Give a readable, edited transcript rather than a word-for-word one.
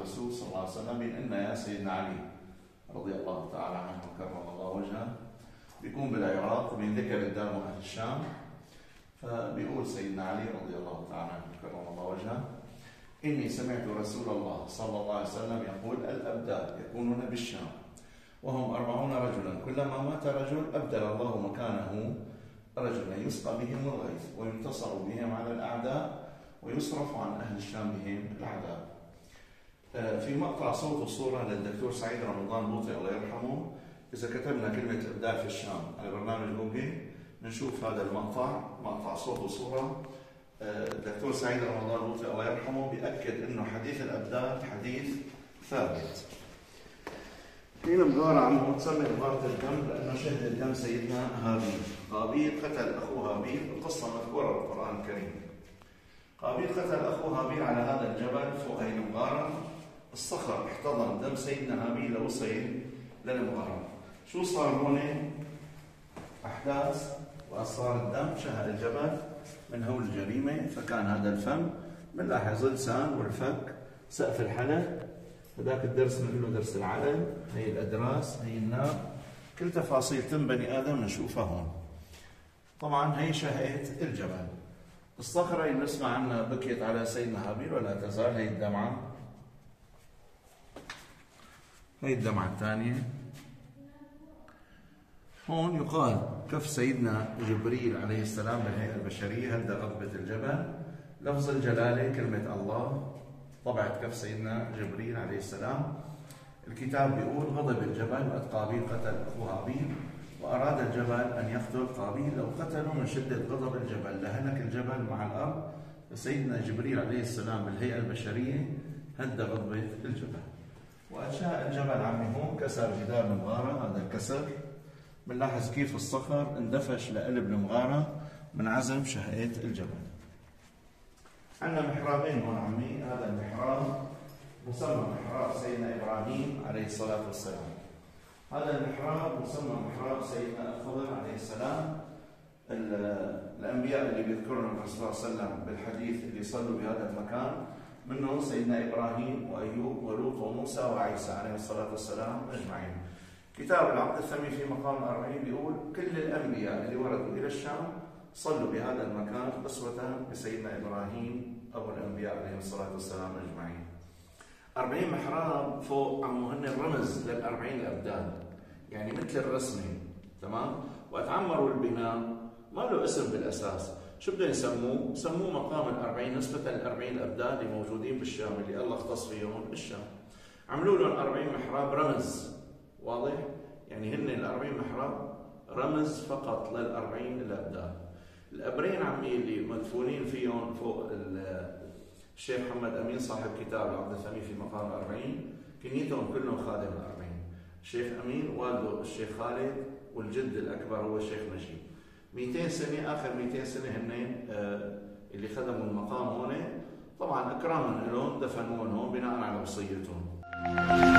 الرسول صلى الله عليه وسلم بأن يا سيدنا علي رضي الله تعالى عنه وكرم الله وجهه بيكون بالعراق وبينذكر قدامه أهل الشام. فبيقول سيدنا علي رضي الله تعالى عنه وكرم الله وجهه: إني سمعت رسول الله صلى الله عليه وسلم يقول: الأبدال يكونون بالشام وهم 40 رجلا، كلما مات رجل أبدل الله مكانه رجلا يسقى بهم الغيث وينتصر بهم على الأعداء ويصرف عن أهل الشام بهم العذاب. في مقطع صوت وصورة للدكتور سعيد رمضان بوطي الله يرحمه، إذا كتبنا كلمة الأبدال في الشام على برنامج جوجل نشوف هذا المقطع، مقطع صوت وصورة. الدكتور سعيد رمضان بوطي الله يرحمه بيأكد إنه حديث الأبدال حديث ثابت. في مغارة عمه تسمى مغارة الدم لأنه شهد الدم سيدنا هابيل. قابيل قتل أخوه هابيل، القصة مذكورة بالقرآن الكريم. قابيل قتل أخوه هابيل على هذا الجبل فوق هي المغارة. الصخر احتضن دم سيدنا هابيل لوصل للمغارة. شو صار هون؟ أحداث وأسرار الدم شهد الجبل من هول الجريمة. فكان هذا الفم بنلاحظ اللسان والفك، سقف الحلق، هذاك الدرس بنقول له درس العلم، هي الأدراس، هي الناب، كل تفاصيل تم بني آدم نشوفها هون. طبعا هي شهقة الجبل. الصخرة اللي بنسمع عنها بكيت على سيدنا هابيل ولا تزال، هي الدمعة، هي الدمعة الثانية. هون يقال كف سيدنا جبريل عليه السلام بالهيئة البشرية، هل غضبة الجبل. لفظ الجلالة كلمة الله طبعت كف سيدنا جبريل عليه السلام. الكتاب بيقول: غضب الجبل وقت قابيل قتل أخوه هابيل، وأراد الجبل أن يقتل قابيل. لو قتلوا من شدة غضب الجبل لهلك الجبل مع الأرض. فسيدنا جبريل عليه السلام بالهيئة البشرية هد غضبة الجبل. وأشاء الجبل عمي هون كسر جدار المغارة. هذا الكسر بنلاحظ كيف الصخر اندفش لقلب المغارة من عزم شهقة الجبل. عندنا محرابين هون عمي. هذا المحراب مسمى محراب سيدنا إبراهيم عليه الصلاة والسلام. هذا المحراب مسمى محراب سيدنا الخضر عليه السلام. الأنبياء اللي بيذكرهم الرسول صلى الله عليه وسلم بالحديث اللي صلوا بهذا المكان منهم سيدنا إبراهيم وأيوب ولوط وموسى وعيسى عليه الصلاة والسلام أجمعين. كتاب العقد الثمين في مقام 40 بيقول: كل الأنبياء اللي وردوا إلى الشام صلوا بهذا المكان أسوة بسيدنا إبراهيم أبو الأنبياء عليه الصلاة والسلام أجمعين. 40 محراب فوق عمو هن الرمز لل40 الأبدال، يعني مثل الرسمة، تمام؟ وقت عمروا البناء ما له اسم بالأساس، شو بدهم يسموه؟ سموه مقام ال40 نسبة ل40 الأبدال اللي موجودين بالشام اللي الله اختص فيهم الشام. عملوا لهم 40 محراب رمز، واضح؟ يعني هن ال40 محراب رمز فقط لل40 الأبدال. القبرين عمي اللي مدفونين فيهم فوق الشيخ محمد أمين صاحب كتاب العقد الثمين في مقام 40 كنيتهم كلهم خادم ال40. الشيخ أمين والده الشيخ خالد، والجد الأكبر هو الشيخ نجيب. 200 سنة، آخر 200 سنة هن اللي خدموا المقام هون. طبعا إكراما لهم دفنوهم هون بناء على وصيتهم.